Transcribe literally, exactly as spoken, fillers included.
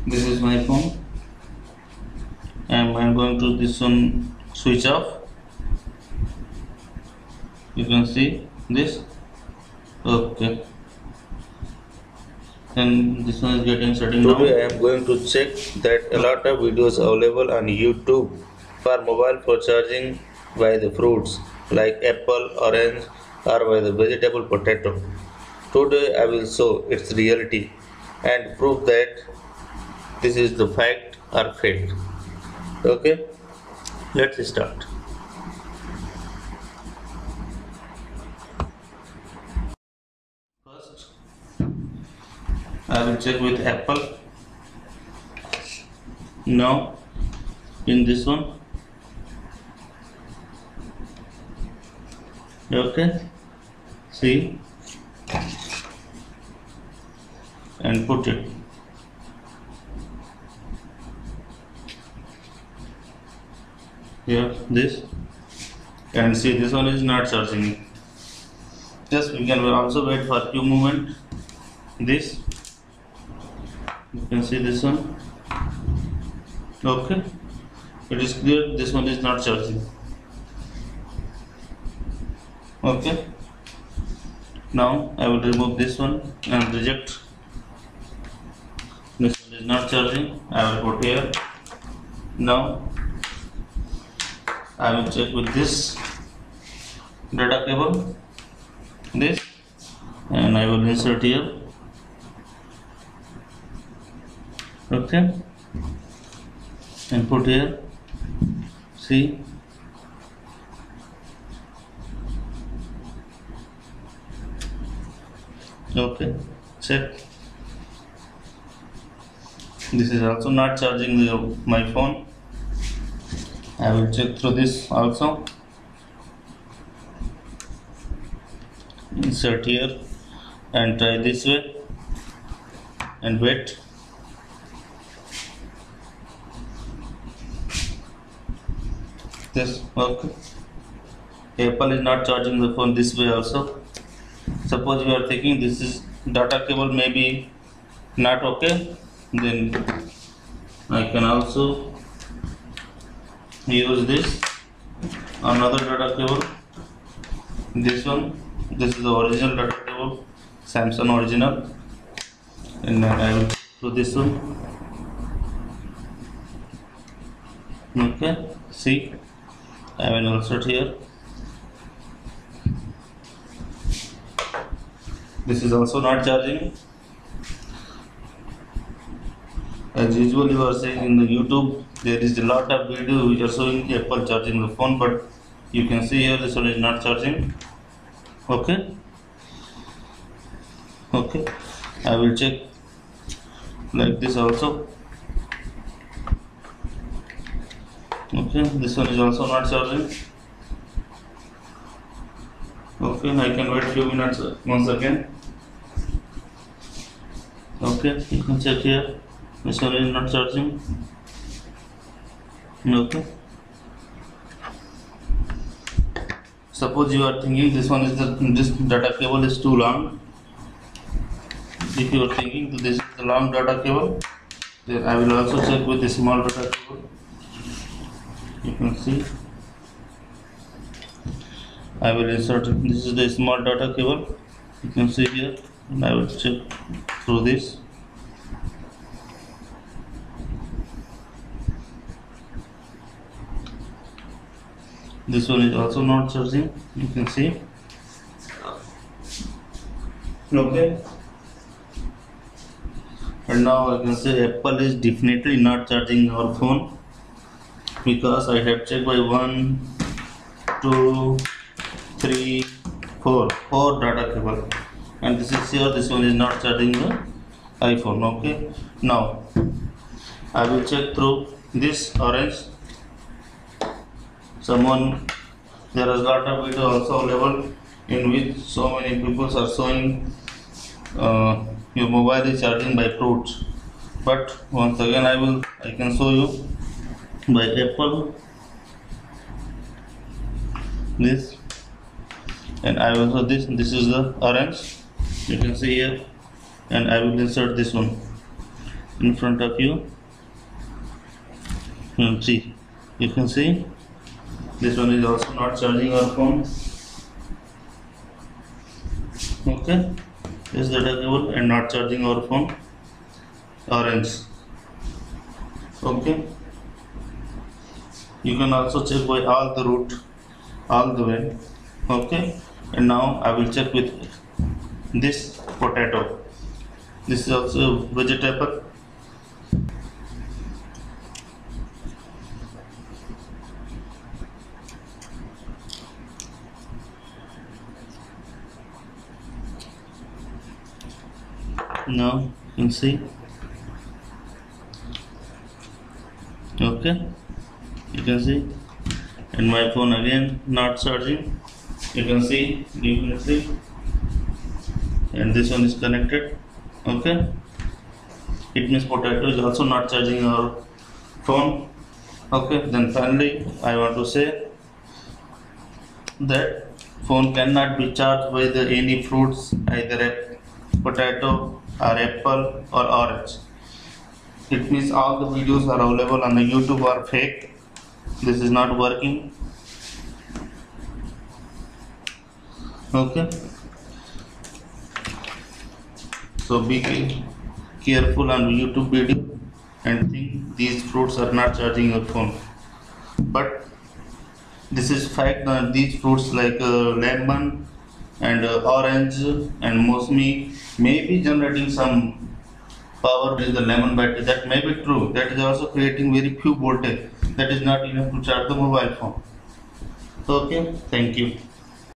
This is my phone, and I'm going to this one switch off. You can see this. Okay, and this one is getting shutting down. Today I am going to check that a lot of videos available on YouTube for mobile for charging by the fruits like apple, orange, or by the vegetable potato. Today I will show its reality and prove that this is the fact or fake. Okay, let's start. First, I will check with apple. Now, in this one, okay, see, and put it. Here, this, and see, this one is not charging. Just we can also wait for a few moments. This, you can see this one. Okay, it is clear. This one is not charging. Okay, now I will remove this one and reject. This one is not charging. I will put here. Now I will check with this data cable, this, and I will insert here. Okay, and put here. See, okay, check. This is also not charging the, my phone. I will check through this also. Insert here and try this way and wait. This okay. Apple is not charging the phone this way also. Suppose you are thinking this is data cable maybe not okay, then I can also use this another data cable. This one, this is the original data cable, Samsung original, and then I will do this one. Okay, see, I will insert here. This is also not charging. As usual, you are saying in the YouTube, there is a lot of video which are showing Apple charging the phone, but you can see here this one is not charging. Okay, okay, I will check like this also. Okay, this one is also not charging. Okay, I can wait few minutes once again. Okay, you can check here. This one is not charging. Okay. Suppose you are thinking this one is the this data cable is too long. If you are thinking this is the long data cable, then I will also check with the small data cable. You can see. I will insert. This is the small data cable. You can see here, and I will check through this. This one is also not charging. You can see. Okay. And now I can say Apple is definitely not charging our phone, because I have checked by one, two, three, four, four data cable, and this is here. This one is not charging the iPhone. Okay. Now I will check through this orange. Someone, there is a lot of video also available in which so many people are showing uh, your mobile is charging by fruits. But once again I will I can show you by Apple this, and I will show this. This is the orange, you can see here, and I will insert this one. in front of you. You see, you can see this one is also not charging our phone. Okay, this is the cable and not charging our phone. Orange. Okay, you can also check by all the route all the way. Okay, and now I will check with this potato. This is also vegetable. Now you can see. Okay, you can see, and my phone again not charging. You can see, you can see, and this one is connected. Okay, it means potato is also not charging our phone. Okay, then finally I want to say that phone cannot be charged with any fruits, either a potato or apple or orange. It means all the videos are available on the YouTube are fake. This is not working. Okay, so be careful on YouTube video and think these fruits are not charging your phone. But this is fact that these fruits like uh, lemon and uh, orange and mosmi may be generating some power with the lemon battery. That may be true. That is also creating very few voltage. That is not enough to charge the mobile phone. Okay, thank you.